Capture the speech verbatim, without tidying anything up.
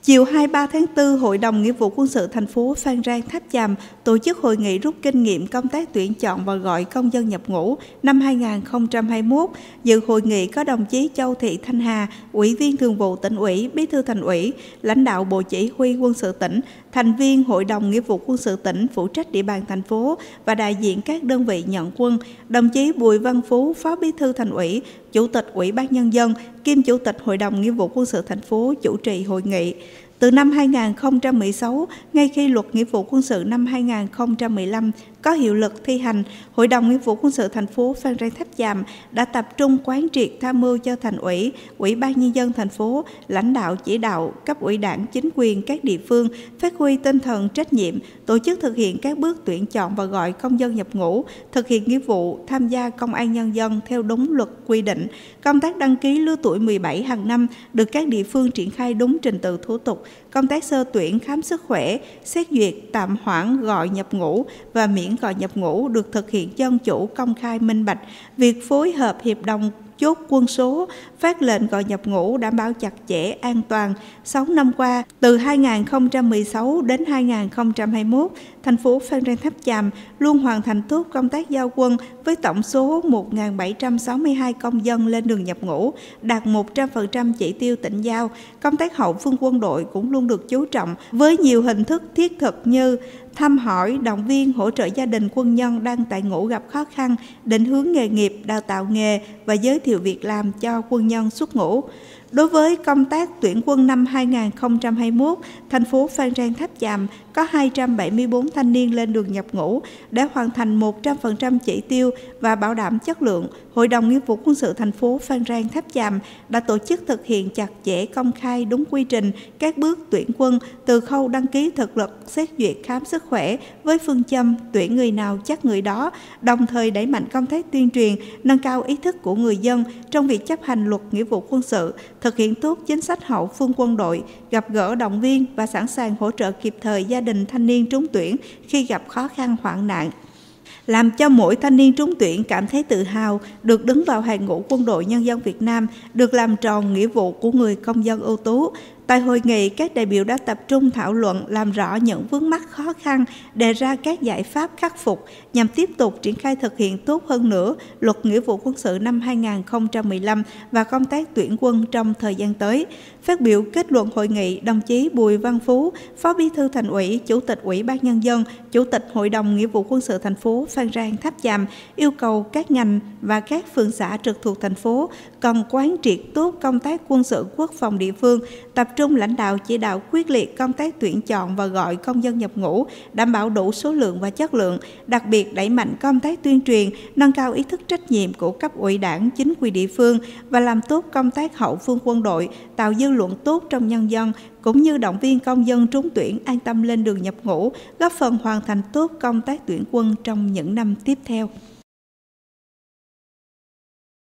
Chiều hai mươi ba tháng tư, Hội đồng Nghĩa vụ Quân sự thành phố Phan Rang Tháp Chàm tổ chức hội nghị rút kinh nghiệm công tác tuyển chọn và gọi công dân nhập ngũ năm hai nghìn không trăm hai mươi mốt. Dự hội nghị có đồng chí Châu Thị Thanh Hà, Ủy viên Thường vụ Tỉnh ủy, Bí thư Thành ủy, lãnh đạo Bộ Chỉ huy Quân sự tỉnh, thành viên Hội đồng Nghĩa vụ Quân sự tỉnh phụ trách địa bàn thành phố và đại diện các đơn vị nhận quân. Đồng chí Bùi Văn Phú, Phó Bí thư Thành ủy, Chủ tịch Ủy ban Nhân dân, kiêm Chủ tịch Hội đồng Nghĩa vụ Quân sự thành phố chủ trì hội nghị. Từ năm hai nghìn không trăm mười sáu, ngay khi Luật Nghĩa vụ Quân sự năm hai nghìn không trăm mười lăm có hiệu lực thi hành, Hội đồng Nghĩa vụ Quân sự thành phố Phan Rang Tháp Chàm đã tập trung quán triệt tham mưu cho Thành ủy, Ủy ban Nhân dân thành phố, lãnh đạo chỉ đạo cấp ủy Đảng, chính quyền các địa phương phát huy tinh thần trách nhiệm, tổ chức thực hiện các bước tuyển chọn và gọi công dân nhập ngũ, thực hiện nghĩa vụ tham gia công an nhân dân theo đúng luật quy định. Công tác đăng ký lứa tuổi mười bảy hàng năm được các địa phương triển khai đúng trình tự thủ tục. Công tác sơ tuyển, khám sức khỏe, xét duyệt, tạm hoãn gọi nhập ngũ và miễn gọi nhập ngũ được thực hiện dân chủ, công khai, minh bạch. Việc phối hợp hiệp đồng chốt quân số, phát lệnh gọi nhập ngũ đảm bảo chặt chẽ, an toàn. sáu năm qua, từ hai nghìn không trăm mười sáu đến hai nghìn không trăm hai mươi mốt, thành phố Phan Rang Tháp Chàm luôn hoàn thành tốt công tác giao quân với tổng số một nghìn bảy trăm sáu mươi hai công dân lên đường nhập ngũ, đạt một trăm phần trăm chỉ tiêu tỉnh giao. Công tác hậu phương quân đội cũng luôn được chú trọng với nhiều hình thức thiết thực như thăm hỏi, động viên, hỗ trợ gia đình quân nhân đang tại ngũ gặp khó khăn, định hướng nghề nghiệp, đào tạo nghề và giới thiệu việc làm cho quân nhân xuất ngũ. Đối với công tác tuyển quân năm hai nghìn không trăm hai mươi mốt, thành phố Phan Rang Tháp Chàm có hai trăm bảy mươi tư thanh niên lên đường nhập ngũ đã hoàn thành một trăm phần trăm chỉ tiêu và bảo đảm chất lượng. Hội đồng Nghĩa vụ Quân sự thành phố Phan Rang Tháp Chàm đã tổ chức thực hiện chặt chẽ, công khai, đúng quy trình các bước tuyển quân từ khâu đăng ký thực lực, xét duyệt, khám sức khỏe với phương châm tuyển người nào chắc người đó, đồng thời đẩy mạnh công tác tuyên truyền, nâng cao ý thức của người dân trong việc chấp hành Luật Nghĩa vụ Quân sự, thực hiện tốt chính sách hậu phương quân đội, gặp gỡ động viên và sẵn sàng hỗ trợ kịp thời gia đình thanh niên trúng tuyển khi gặp khó khăn hoạn nạn, làm cho mỗi thanh niên trúng tuyển cảm thấy tự hào được đứng vào hàng ngũ quân đội nhân dân Việt Nam, được làm tròn nghĩa vụ của người công dân ưu tú. Tại hội nghị, các đại biểu đã tập trung thảo luận làm rõ những vướng mắc khó khăn, đề ra các giải pháp khắc phục nhằm tiếp tục triển khai thực hiện tốt hơn nữa Luật Nghĩa vụ Quân sự năm hai nghìn không trăm mười lăm và công tác tuyển quân trong thời gian tới. Phát biểu kết luận hội nghị, đồng chí Bùi Văn Phú, Phó Bí thư Thành ủy, Chủ tịch Ủy ban Nhân dân, Chủ tịch Hội đồng Nghĩa vụ Quân sự thành phố Phan Rang Tháp Chàm yêu cầu các ngành và các phường xã trực thuộc thành phố cần quán triệt tốt công tác quân sự quốc phòng địa phương, tập trung lãnh đạo chỉ đạo quyết liệt công tác tuyển chọn và gọi công dân nhập ngũ, đảm bảo đủ số lượng và chất lượng, đặc biệt đẩy mạnh công tác tuyên truyền, nâng cao ý thức trách nhiệm của cấp ủy Đảng, chính quyền địa phương và làm tốt công tác hậu phương quân đội, tạo dư luận tốt trong nhân dân, cũng như động viên công dân trúng tuyển an tâm lên đường nhập ngũ, góp phần hoàn thành tốt công tác tuyển quân trong những năm tiếp theo.